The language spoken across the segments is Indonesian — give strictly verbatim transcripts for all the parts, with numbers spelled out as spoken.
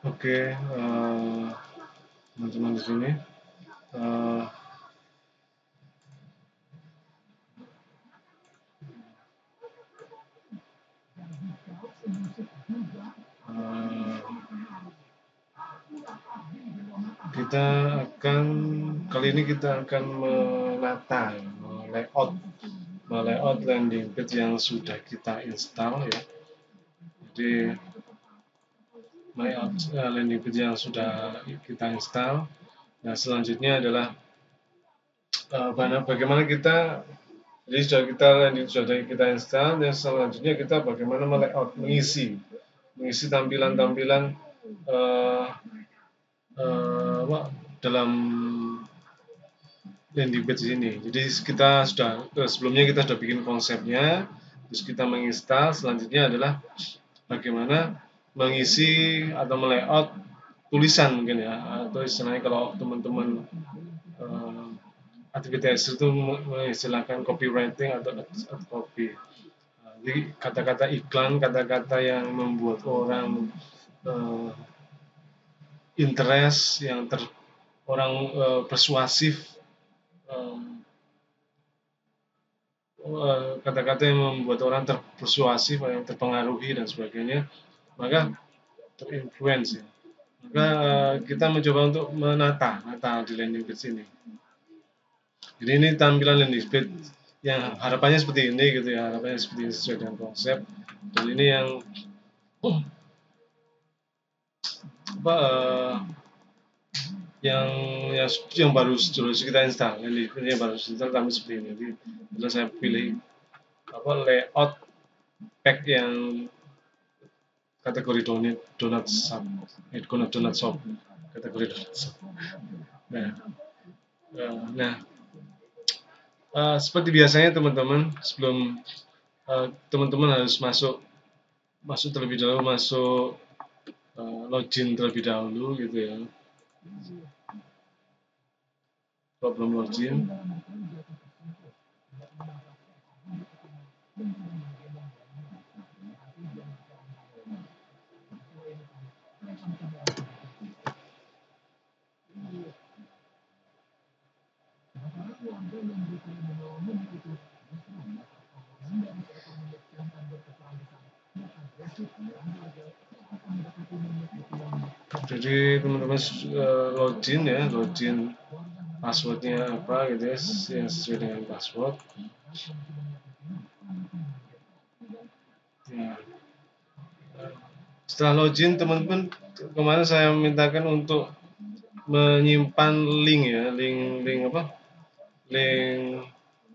Oke, eh, teman-teman di sini. eh, eh, kita akan kali ini kita akan menata, layout, layout landing page yang sudah kita install ya. Jadi layout eh, landing page yang sudah kita install. Nah, selanjutnya adalah eh, bagaimana kita jadi sudah kita landing sudah kita install dan selanjutnya kita bagaimana melayout mengisi mengisi tampilan-tampilan eh, eh, apa, dalam landing page ini. Jadi kita sudah eh, sebelumnya kita sudah bikin konsepnya, terus kita menginstal. Selanjutnya adalah bagaimana mengisi atau melayout tulisan mungkin ya, atau istilahnya kalau teman-teman eh, aktivitas itu mengistilahkan copywriting atau copy. Jadi kata-kata iklan, kata-kata yang membuat orang uh, interest, yang ter orang uh, persuasif, um, kata-kata yang membuat orang terpersuasif, yang terpengaruhi dan sebagainya, maka terinfluence ya. Maka uh, kita mencoba untuk menata, menata di landing page ini. Jadi ini tampilan landing page yang harapannya seperti ini gitu ya, harapannya seperti ini sesuai dengan konsep. Dan ini yang oh, apa uh, yang yang yang baru terus kita install, ini yang baru install kami seperti ini. Jadi terus saya pilih apa layout pack yang kategori donat donat shop, eh, donat donat shop, kategori donat shop. Nah, uh, nah uh, seperti biasanya teman-teman sebelum uh, teman-teman harus masuk masuk terlebih dahulu masuk uh, login terlebih dahulu gitu ya. Problem login. Jadi teman-teman uh, login ya, login passwordnya apa gitu ya, yang sesuai dengan password. Ya. Setelah login teman-teman kemarin saya mintakan untuk menyimpan link ya, link link apa? Link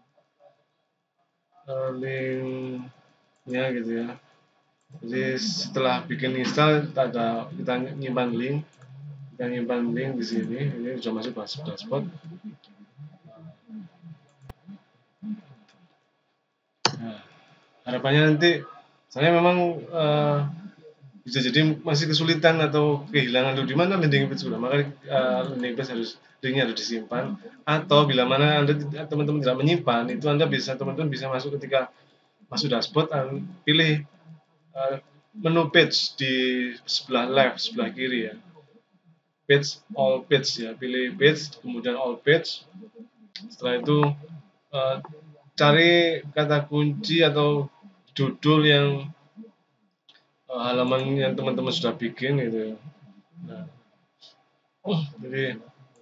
uh, linknya gitu ya. Jadi setelah bikin install ada kita nyimpan link, kita nyimpan link di sini. Ini sudah masuk dashboard. Nah, harapannya nanti saya memang uh, bisa jadi masih kesulitan atau kehilangan dulu di mana landing page sudah, maka uh, landing page harus linknya harus disimpan, atau bila mana anda teman-teman tidak menyimpan itu anda bisa teman-teman bisa masuk ketika masuk dashboard dan pilih uh, menu page di sebelah left sebelah kiri ya, page all page ya, pilih page kemudian all page. Setelah itu uh, cari kata kunci atau judul yang uh, halaman yang teman-teman sudah bikin gitu ya. Nah, oh, jadi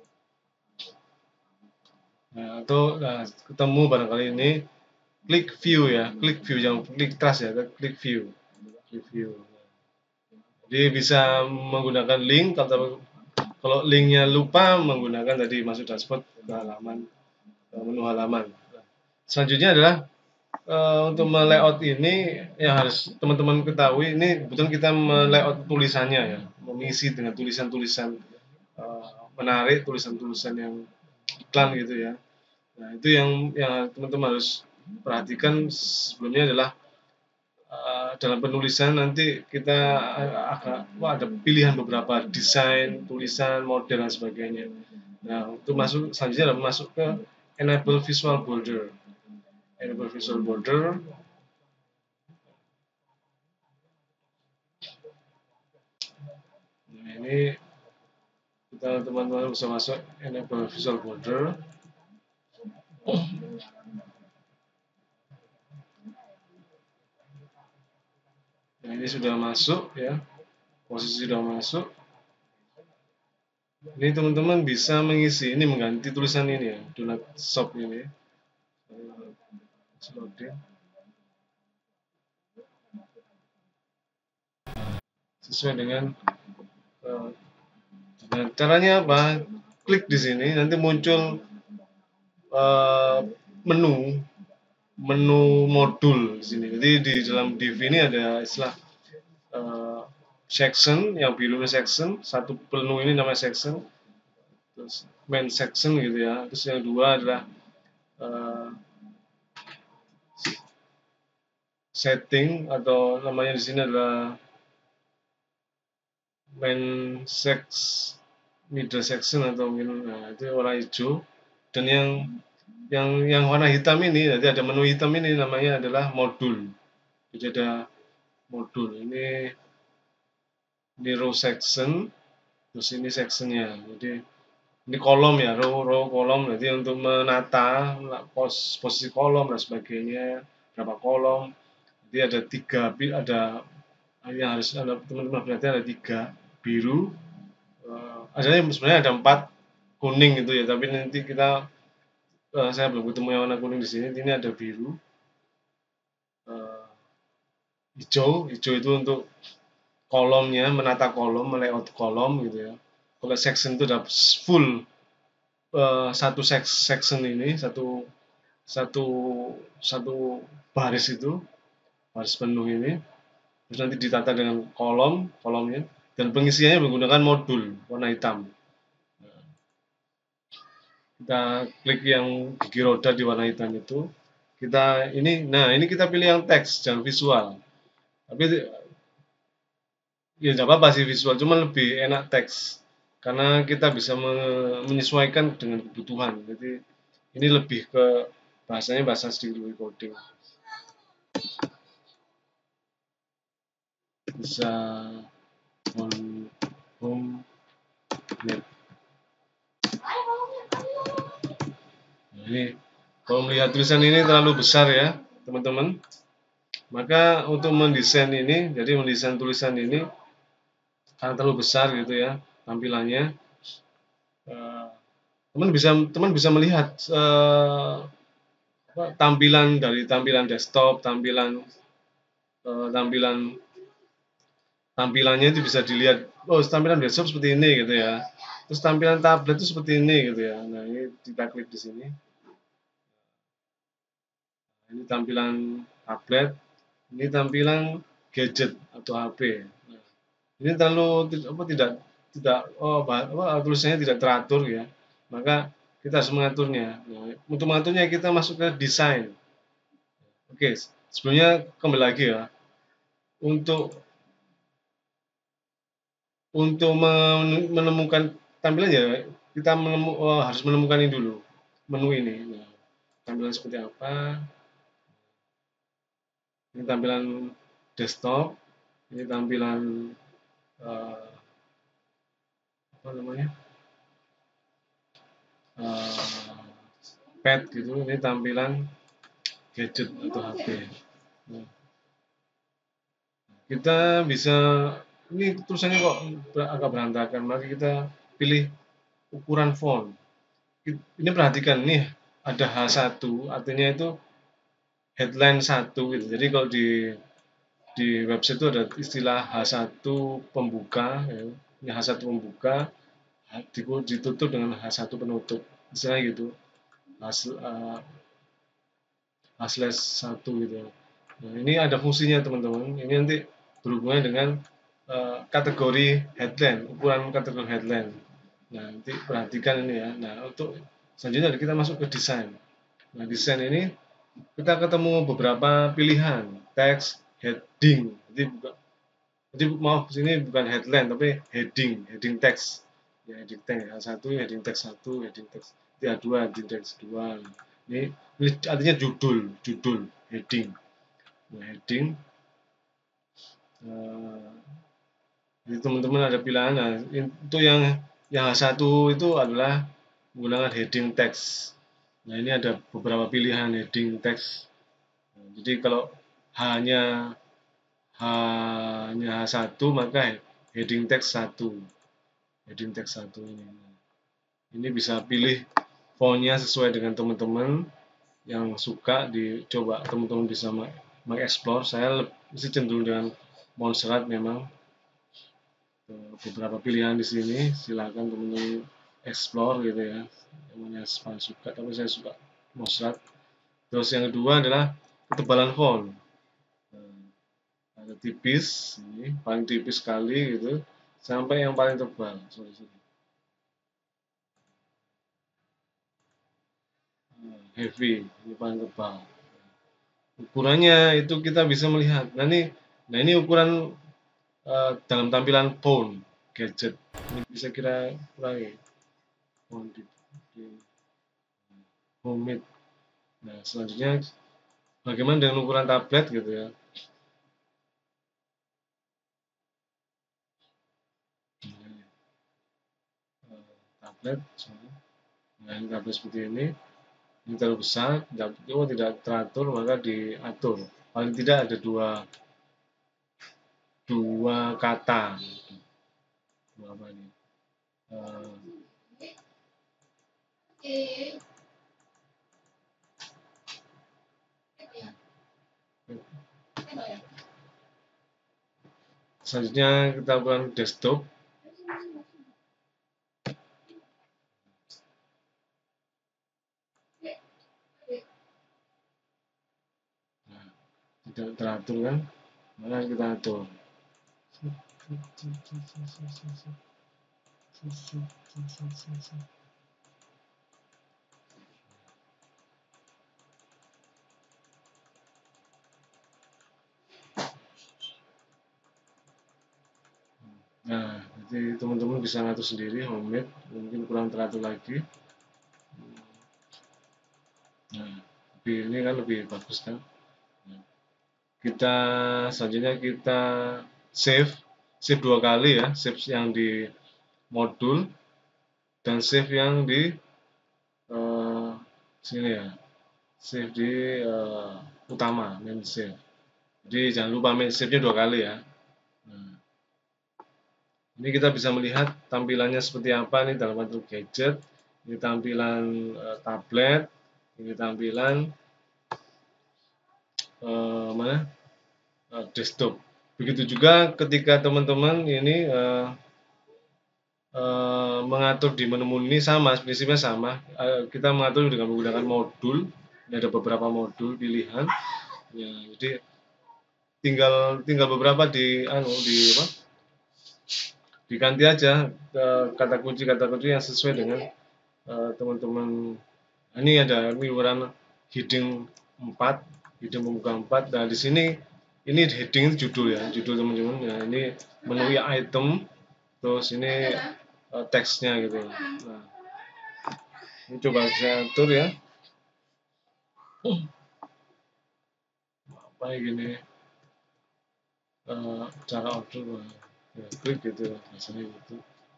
nah, atau nah, ketemu barangkali ini klik view ya, klik view yang klik trust ya, klik view, klik view. Jadi bisa menggunakan link kalau kalau linknya lupa menggunakan tadi masuk dashboard ke halaman menu halaman. Selanjutnya adalah uh, untuk melayout ini yang harus teman-teman ketahui ini kebetulan kita melayout tulisannya ya, mengisi dengan tulisan-tulisan uh, menarik, tulisan-tulisan yang iklan gitu ya. Nah, itu yang yang teman-teman harus perhatikan sebelumnya adalah uh, dalam penulisan nanti kita agak wah, ada pilihan beberapa desain, tulisan, model dan sebagainya. Nah, untuk masuk selanjutnya adalah masuk ke enable visual border. Enable visual border. Nah, ini kita teman-teman bisa masuk enable visual border. Nah, ini sudah masuk ya, posisi sudah masuk. Ini teman-teman bisa mengisi, ini mengganti tulisan ini ya, do not shop ini. Sesuai dengan uh, nah, caranya apa? Klik di sini, nanti muncul uh, menu menu modul di sini. Jadi di dalam div ini ada istilah uh, section, yang biru section, satu menu ini namanya section, terus main section gitu ya. Terus yang dua adalah uh, setting, atau namanya di sini adalah main sex middle section, atau mungkin nah, itu warna hijau. Dan yang yang yang warna hitam ini, nanti ada menu hitam ini namanya adalah modul. Jadi ada modul ini, ini row section, terus ini sectionnya. Jadi ini kolom ya, row row kolom. Nanti untuk menata pos, posisi kolom dan sebagainya, berapa kolom. Jadi ada tiga, ada yang harus teman-teman perhatikan, ada tiga biru. Uh, ada sebenarnya ada empat kuning gitu ya, tapi nanti kita uh, saya belum ketemu yang warna kuning di sini. Ini ada biru, uh, hijau, hijau itu untuk kolomnya, menata kolom, layout kolom gitu ya. Kalau section itu udah full uh, satu section ini, satu satu satu baris itu, baris penuh ini. Terus nanti ditata dengan kolom, kolomnya, dan pengisiannya menggunakan modul warna hitam. Kita klik yang gigi roda di warna hitam itu. Kita ini, nah ini kita pilih yang teks, jangan visual. Tapi ya nggak apa-apa sih visual, cuma lebih enak teks karena kita bisa menyesuaikan dengan kebutuhan. Jadi ini lebih ke bahasanya bahasa sedikit lebih coding. Bisa on home net. Nah, ini kalau melihat tulisan ini terlalu besar ya teman-teman, maka untuk mendesain ini, jadi mendesain tulisan ini karena terlalu besar gitu ya tampilannya, teman bisa teman bisa melihat uh, tampilan dari tampilan desktop, tampilan uh, tampilan tampilannya itu bisa dilihat. Oh, tampilan desktop seperti ini gitu ya. Terus tampilan tablet itu seperti ini gitu ya. Nah, ini kita klik di sini. Ini tampilan tablet, ini tampilan gadget atau H P. Nah, ini terlalu apa tidak tidak oh apa, tulisannya tidak teratur ya. Maka kita harus mengaturnya. Nah, untuk mengaturnya kita masuk ke desain. Oke, sebelumnya kembali lagi ya. Untuk untuk menemukan tampilan ya kita menemu, oh, harus menemukan ini dulu, menu ini. Nah, tampilan seperti apa? Ini tampilan desktop, ini tampilan uh, apa namanya? Uh, pad gitu, ini tampilan gadget atau H P. Nah, kita bisa, ini tulisannya kok agak berantakan, maka kita pilih ukuran font. Ini perhatikan nih, ada H satu, artinya itu headline satu gitu. Jadi kalau di di website itu ada istilah H satu pembuka ya. Ini H satu pembuka ditutup dengan H satu penutup. Misalnya gitu. Hasil uh, slash satu gitu. Nah, ini ada fungsinya teman-teman. Ini nanti berhubungan dengan uh, kategori headline, ukuran kategori headline. Nah, nanti perhatikan ini ya. Nah, untuk selanjutnya kita masuk ke desain. Nah, desain ini kita ketemu beberapa pilihan, teks, heading. Jadi bukan, jadi maaf sini bukan headline tapi heading, heading teks. Ya, heading teks satu, heading teks satu, heading teks dua, heading teks dua. Ini, ini artinya judul, judul, heading. Nah, heading uh, Jadi teman-teman ada pilihan. Nah, itu yang yang H satu itu adalah menggunakan heading text. Nah, ini ada beberapa pilihan heading text. Nah, jadi kalau hanya hanya H satu maka heading text satu. Heading text satu ini. Ini bisa pilih fontnya sesuai dengan teman-teman yang suka, dicoba teman-teman bisa mengeksplor. Saya masih cenderung dengan Montserrat memang. Beberapa pilihan di sini, silakan teman-teman explore gitu ya. Yang mana saya suka, tapi saya suka Montserrat. Terus yang kedua adalah ketebalan font. Ada tipis, ini paling tipis sekali gitu, sampai yang paling tebal. Sorry, sorry. Heavy, ini paling tebal. Ukurannya itu kita bisa melihat. Nah ini, nah ini ukuran uh, dalam tampilan phone, gadget. Ini bisa kira kurangi. Phone di, di homemade. Nah selanjutnya bagaimana dengan ukuran tablet gitu ya? Uh, tablet, sorry. Nah ini tablet seperti ini. Ini terlalu besar, tidak, oh, tidak teratur maka diatur. Paling tidak ada dua dua kata. Dua apa ini? Uh, Selanjutnya kita buat desktop. Nah, tidak teratur kan? Maka kita atur. Nah, jadi teman-teman bisa ngatur sendiri homemade, mungkin kurang teratur lagi. Nah, lebih ini kan lebih bagus kan. Nah, kita selanjutnya kita save, save dua kali ya, save yang di modul dan save yang di uh, sini ya, save di uh, utama, main save. Jadi jangan lupa main save-nya dua kali ya. Nah, ini kita bisa melihat tampilannya seperti apa nih dalam bentuk gadget. Ini tampilan uh, tablet, ini tampilan uh, mana uh, desktop. Begitu juga ketika teman-teman ini uh, uh, mengatur di menu ini sama, prinsipnya sama. Uh, kita mengatur dengan menggunakan modul. Ini ada beberapa modul pilihan. Ya, jadi tinggal tinggal beberapa di anu di apa? Diganti aja uh, kata kunci kata kunci yang sesuai dengan teman-teman. Uh, ini ada ukuran heading empat, heading pembuka empat. Nah, di sini ini heading judul ya, judul teman-teman. Nah, ini menu item, terus ini uh, teksnya gitu. Nah, ini coba saya atur ya. Apa gini? Uh, cara order ya, klik gitu ya, biasanya gitu.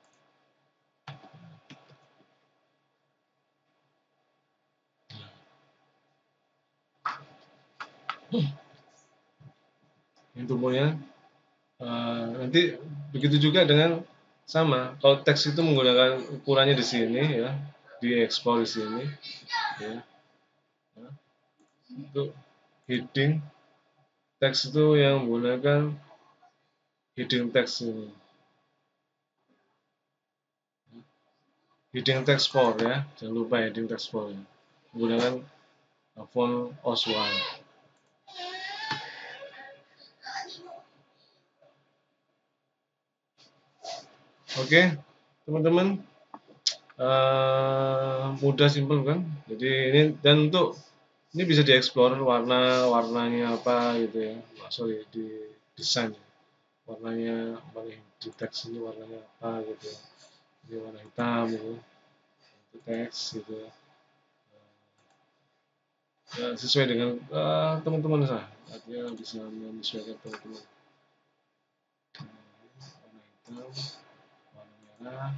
Ini tumbuhnya. Uh, nanti begitu juga dengan sama. Kalau teks itu menggunakan ukurannya di sini ya, diekspor di sini. Ya. Nah, untuk heading teks itu yang menggunakan heading teks ini. Heading text four ya, jangan lupa heading text four ya. Menggunakan font Oswald. Oke, teman-teman, uh, mudah simpel kan? Jadi ini dan untuk ini bisa dieksplor warna warnanya apa gitu ya. Nah, sorry di desain warnanya warna di teks ini warnanya apa gitu ya. Ini warna hitam gitu. Itu teks gitu ya. Ya, sesuai dengan uh, teman-teman sah. Artinya bisa menyesuaikan teman-teman. hitam, warna merah.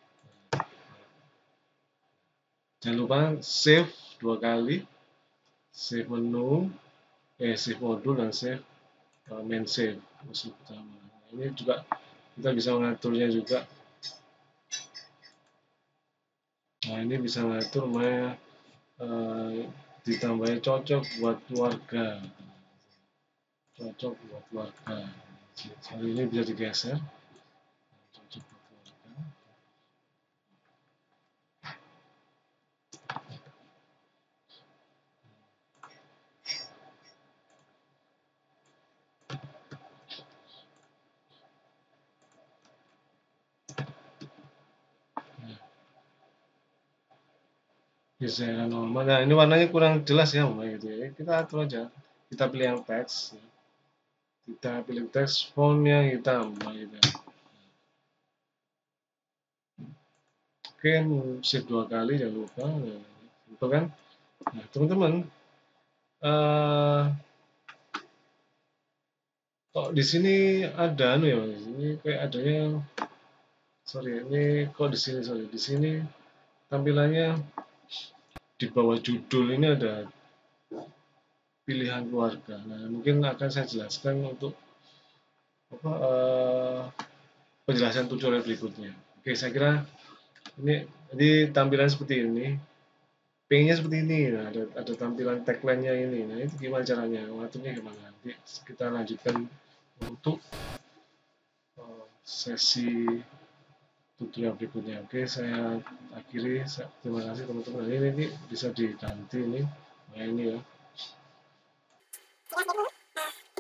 Jangan lupa save dua kali, save menu, eh save modul dan save uh, main save musuh utama. Nah, ini juga kita bisa mengaturnya juga. Nah ini bisa mengatur supaya uh, ditambahnya cocok buat keluarga, cocok buat keluarga. Jadi ini bisa digeser, cocok buat keluarga. Geseran normal. Nah ini warnanya kurang jelas ya, gitu ya. Kita atur aja. Kita pilih yang teks. Kita pilih teks font yang hitam, gitu. Oke, save dua kali jangan lupa. Nah, gitu kan. Nah teman-teman, uh, kok di sini ada anu ya, di sini kayak adanya, sorry, ini kok di sini, sorry, di sini tampilannya di bawah judul ini ada pilihan keluarga. Nah, mungkin akan saya jelaskan untuk apa, uh, penjelasan tutorial berikutnya. Oke, saya kira ini jadi tampilan seperti ini. Pengennya seperti ini, nah, ada, ada tampilan tagline-nya ini. Nah, itu gimana caranya? Ngaturnya gimana? Nanti kita lanjutkan untuk uh, sesi tutorial berikutnya. Oke, saya akhiri. Terima kasih teman-teman. Ini, ini bisa diganti ini. Nah, ini ya.